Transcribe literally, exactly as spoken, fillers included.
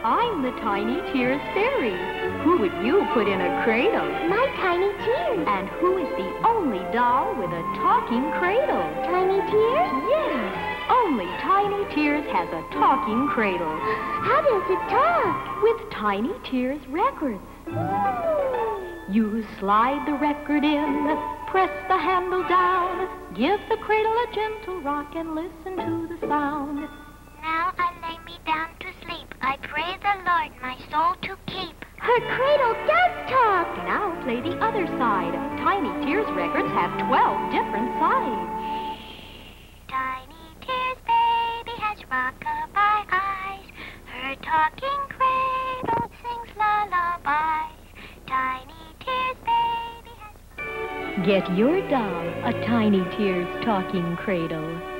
I'm the Tiny Tears fairy. Who would you put in a cradle? My Tiny Tears. And who is the only doll with a talking cradle? Tiny Tears? Yes, only Tiny Tears has a talking cradle. How does it talk? With Tiny Tears records. You slide the record in, press the handle down, give the cradle a gentle rock and listen to the sound. Now I lay me down to sleep. I pray the Lord my soul to keep. Her cradle does talk. Now play the other side. Tiny Tears records have twelve different sides. Tiny Tears baby has rockabye eyes. Her talking cradle sings lullabies. Tiny Tears baby has... Get your doll a Tiny Tears talking cradle.